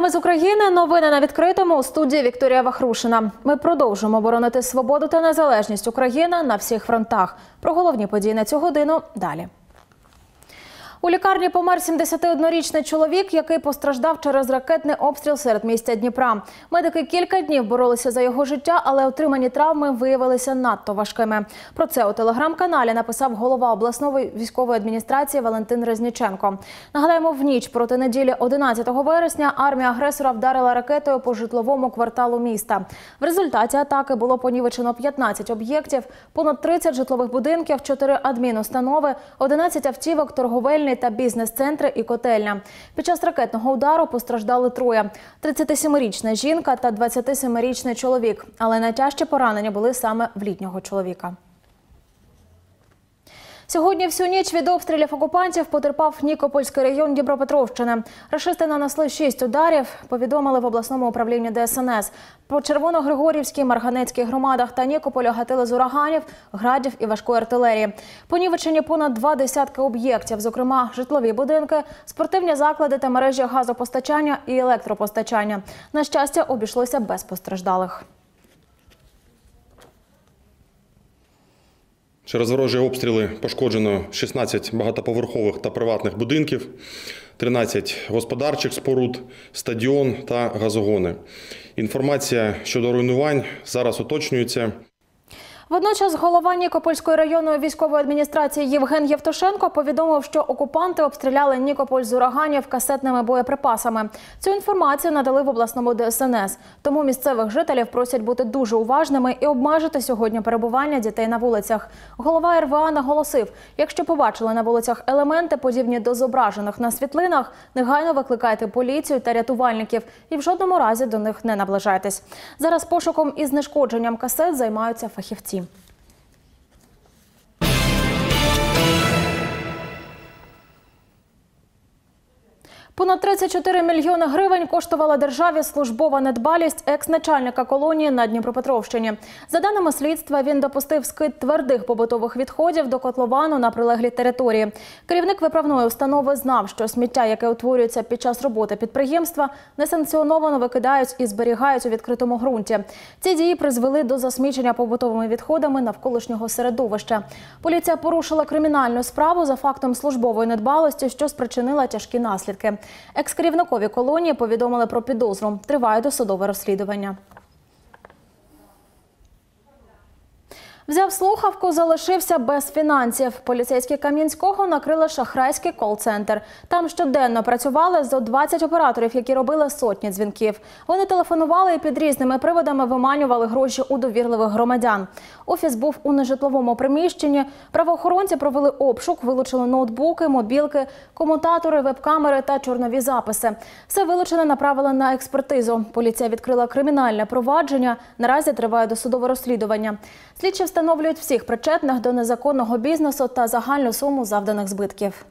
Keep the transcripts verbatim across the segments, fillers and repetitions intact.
Ми з України. Новини на відкритому. У студії Вікторія Вахрушина. Ми продовжуємо боронити свободу та незалежність України на всіх фронтах. Про головні події на цю годину далі. У лікарні помер сімдесятиоднорічний чоловік, який постраждав через ракетний обстріл серед міста Дніпра. Медики кілька днів боролися за його життя, але отримані травми виявилися надто важкими. Про це у телеграм-каналі написав голова обласної військової адміністрації Валентин Резніченко. Нагадаємо, в ніч проти неділі одинадцятого вересня армія агресора вдарила ракетою по житловому кварталу міста. В результаті атаки було понівечено п'ятнадцять об'єктів, понад тридцять житлових будинків, чотири адмінустанови, одинадцять автівок, торговельні та бізнес-центри і котельня. Під час ракетного удару постраждали троє – тридцятисемирічна жінка та двадцятисемирічний чоловік. Але найтяжчі поранення були саме в літнього чоловіка. Сьогодні всю ніч від обстрілів окупантів потерпав Нікопольський район Дніпропетровщини. Рашисти нанесли шість ударів, повідомили в обласному управлінні Де Ес Ен Ес. По Червоногригорівській, Марганецькій громадах та Нікополя гатили з ураганів, градів і важкої артилерії. Понівечені понад два десятки об'єктів, зокрема житлові будинки, спортивні заклади та мережі газопостачання і електропостачання. На щастя, обійшлося без постраждалих. Через ворожі обстріли пошкоджено шістнадцять багатоповерхових та приватних будинків, тринадцять господарчих споруд, стадіон та газогони. Інформація щодо руйнувань зараз уточнюється. Водночас голова Нікопольської районної військової адміністрації Євген Євтушенко повідомив, що окупанти обстріляли Нікополь з ураганів касетними боєприпасами. Цю інформацію надали в обласному Де Ес Ен Ес. Тому місцевих жителів просять бути дуже уважними і обмежити сьогодні перебування дітей на вулицях. Голова Ер Ве А наголосив, якщо побачили на вулицях елементи, подібні до зображених на світлинах, негайно викликайте поліцію та рятувальників і в жодному разі до них не наближайтесь. Зараз пошуком і знешкодженням касет займаються фахівці. Понад тридцять чотири мільйони гривень коштувала державі службова недбалість екс-начальника колонії на Дніпропетровщині. За даними слідства, він допустив скид твердих побутових відходів до котловану на прилеглій території. Керівник виправної установи знав, що сміття, яке утворюється під час роботи підприємства, несанкціоновано викидають і зберігають у відкритому ґрунті. Ці дії призвели до засмічення побутовими відходами навколишнього середовища. Поліція порушила кримінальну справу за фактом службової недбалості, що спричинила тяжкі наслідки. Екс-керівникові колонії повідомили про підозру. Триває досудове розслідування. Взяв слухавку, залишився без фінансів. Поліцейські Кам'янського накрили шахрайський кол-центр. Там щоденно працювали зо двадцять операторів, які робили сотні дзвінків. Вони телефонували і під різними приводами виманювали гроші у довірливих громадян. Офіс був у нежитловому приміщенні. Правоохоронці провели обшук, вилучили ноутбуки, мобілки, комутатори, веб-камери та чорнові записи. Все вилучене направили на експертизу. Поліція відкрила кримінальне провадження. Наразі триває досудове розслідування. Слідчі встановлюють всіх причетних до незаконного бізнесу та загальну суму завданих збитків.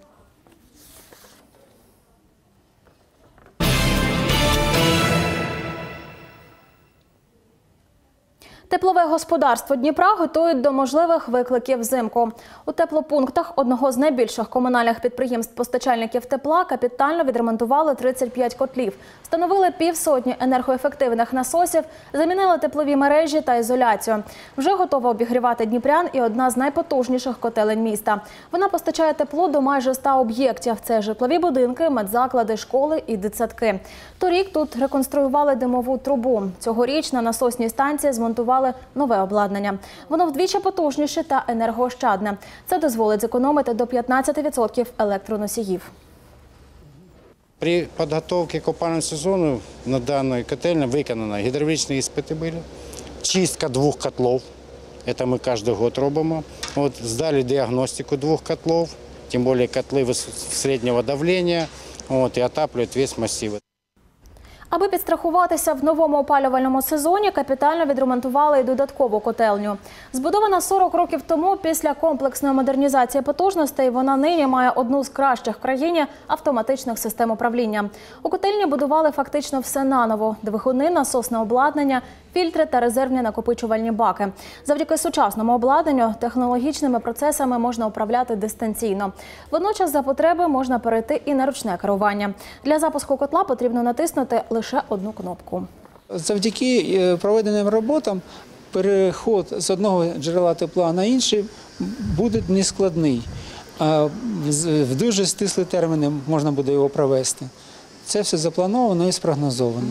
Теплове господарство Дніпра готують до можливих викликів взимку. У теплопунктах одного з найбільших комунальних підприємств-постачальників тепла капітально відремонтували тридцять п'ять котлів, встановили півсотні енергоефективних насосів, замінили теплові мережі та ізоляцію. Вже готова обігрівати дніпрян і одна з найпотужніших котелень міста. Вона постачає тепло до майже ста об'єктів. Це житлові будинки, медзаклади, школи і дитсадки. Торік тут реконструювали димову трубу. Цьогоріч на насосній станції змонтували нове обладнання. Воно вдвічі потужніше та енергоощадне. Це дозволить зекономити до п'ятнадцяти відсотків електроносіїв. При підготовці к опалювальному сезону на даній котельні виконано гідравлічні іспити були, чистка двох котлів, це ми кожен рік робимо. От, здали діагностику двох котлів, тим більше котли середнього давлення, от, і отаплюють весь масив. Аби підстрахуватися в новому опалювальному сезоні, капітально відремонтували й додаткову котельню. Збудована сорок років тому після комплексної модернізації потужностей, вона нині має одну з кращих в країні автоматичних систем управління. У котельні будували фактично все наново – двигуни, насосне обладнання, фільтри та резервні накопичувальні баки. Завдяки сучасному обладнанню технологічними процесами можна управляти дистанційно. Водночас за потреби можна перейти і на ручне керування. Для запуску котла потрібно натиснути лише одну кнопку. Завдяки проведеним роботам переход з одного джерела тепла на інший буде нескладний. В дуже стислі терміни можна буде його провести. Це все заплановано і спрогнозовано.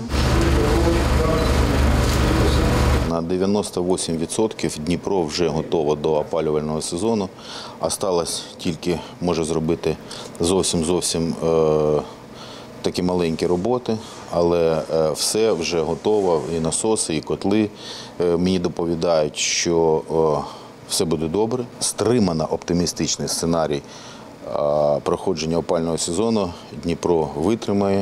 На дев'яносто вісім відсотків Дніпро вже готово до опалювального сезону. Осталось тільки, може зробити зовсім-зовсім е, такі маленькі роботи, але е, все вже готово, і насоси, і котли. Е, мені доповідають, що е, все буде добре. Стримано оптимістичний сценарій е, проходження опалювального сезону Дніпро витримає.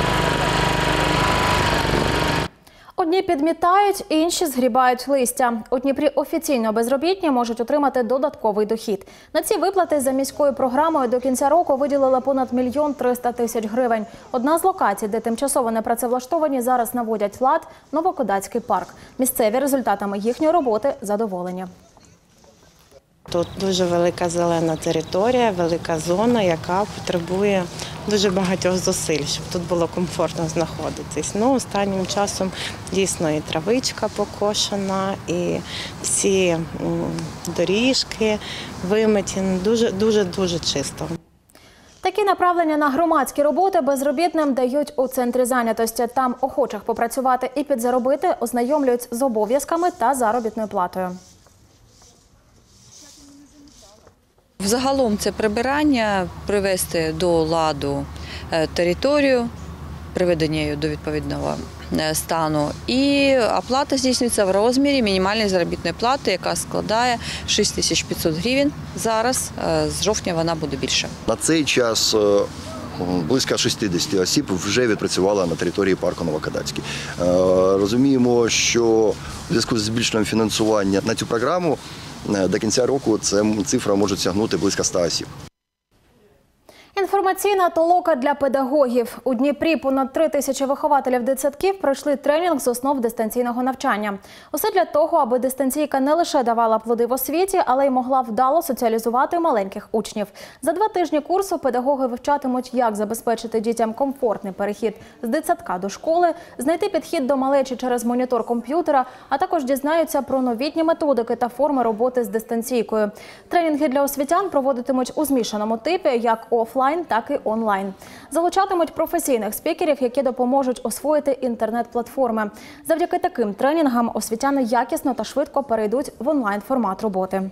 Одні підмітають, інші згрібають листя. У Дніпрі офіційно безробітні можуть отримати додатковий дохід. На ці виплати за міською програмою до кінця року виділили понад мільйон триста тисяч гривень. Одна з локацій, де тимчасово непрацевлаштовані зараз наводять лад – Новокодацький парк. Місцеві результатами їхньої роботи задоволені. Тут дуже велика зелена територія, велика зона, яка потребує дуже багатьох зусиль, щоб тут було комфортно знаходитись. Ну, останнім часом дійсно і травичка покошена, і всі доріжки вимиті, дуже-дуже чисто. Такі направлення на громадські роботи безробітним дають у центрі зайнятості. Там охочих попрацювати і підзаробити ознайомлюють з обов'язками та заробітною платою. Взагалом це прибирання, привести до ладу територію, приведення її до відповідного стану. І оплата здійснюється в розмірі мінімальної заробітної плати, яка складає шість тисяч п'ятсот гривень. Зараз, з жовтня, вона буде більше. На цей час близько шістдесят осіб вже відпрацювало на території парку Новокодацький. Розуміємо, що в зв'язку з збільшенням фінансування на цю програму до кінця року ця цифра може сягнути близько ста осіб. Інформаційна толока для педагогів. У Дніпрі понад три тисячі вихователів дитсадків пройшли тренінг з основ дистанційного навчання. Усе для того, аби дистанційка не лише давала плоди в освіті, але й могла вдало соціалізувати маленьких учнів. За два тижні курсу педагоги вивчатимуть, як забезпечити дітям комфортний перехід з дитсадка до школи, знайти підхід до малечі через монітор комп'ютера, а також дізнаються про новітні методики та форми роботи з дистанційкою. Тренінги для освітян проводитимуть у змішаному типі, як офлайн, так і онлайн. Залучатимуть професійних спікерів, які допоможуть освоїти інтернет-платформи. Завдяки таким тренінгам освітяни якісно та швидко перейдуть в онлайн-формат роботи.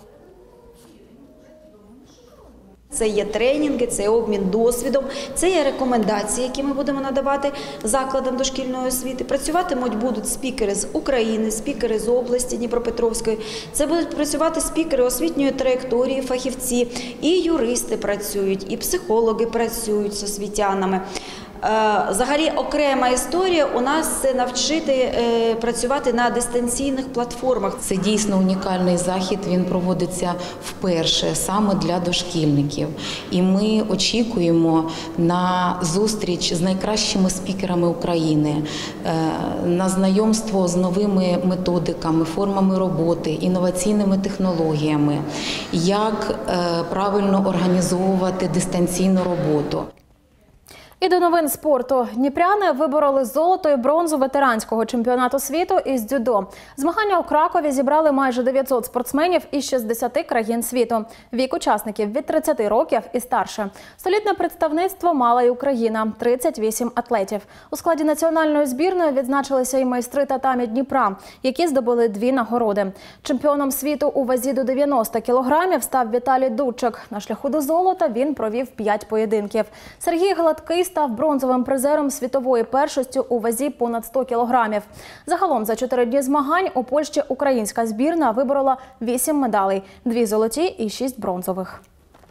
Це є тренінги, це є обмін досвідом, це є рекомендації, які ми будемо надавати закладам дошкільної освіти. Працюватимуть будуть спікери з України, спікери з області Дніпропетровської. Це будуть працювати спікери освітньої траєкторії, фахівці, і юристи працюють, і психологи працюють з освітянами. Взагалі окрема історія у нас – це навчити працювати на дистанційних платформах. Це дійсно унікальний захід, він проводиться вперше саме для дошкільників. І ми очікуємо на зустріч з найкращими спікерами України, на знайомство з новими методиками, формами роботи, інноваційними технологіями, як правильно організовувати дистанційну роботу. І до новин спорту. Дніпряни вибороли золото і бронзу ветеранського чемпіонату світу із дзюдо. Змагання у Кракові зібрали майже дев'ятсот спортсменів із шістдесяти країн світу. Вік учасників від тридцяти років і старше. Столітне представництво мала й Україна – тридцять вісім атлетів. У складі національної збірної відзначилися і майстри татамі Дніпра, які здобули дві нагороди. Чемпіоном світу у вазі до дев'яноста кілограмів став Віталій Дудчик. На шляху до золота він провів п'ять поєдинків. Сергій Гладкий став бронзовим призером світової першості у вазі понад сто кілограмів. Загалом за чотири дні змагань у Польщі українська збірна виборола вісім медалей – дві золоті і шість бронзових.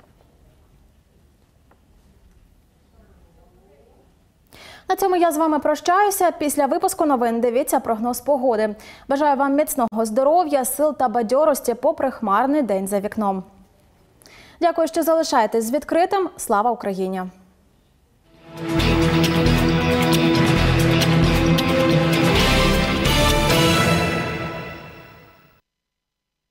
На цьому я з вами прощаюся. Після випуску новин дивіться прогноз погоди. Бажаю вам міцного здоров'я, сил та бадьорості попри хмарний день за вікном. Дякую, що залишаєтесь з відкритим. Слава Україні!